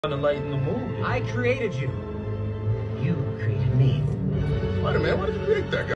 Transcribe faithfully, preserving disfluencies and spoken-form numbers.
To lighten the mood. I created you. You created me. Wait a minute, why did you create that guy?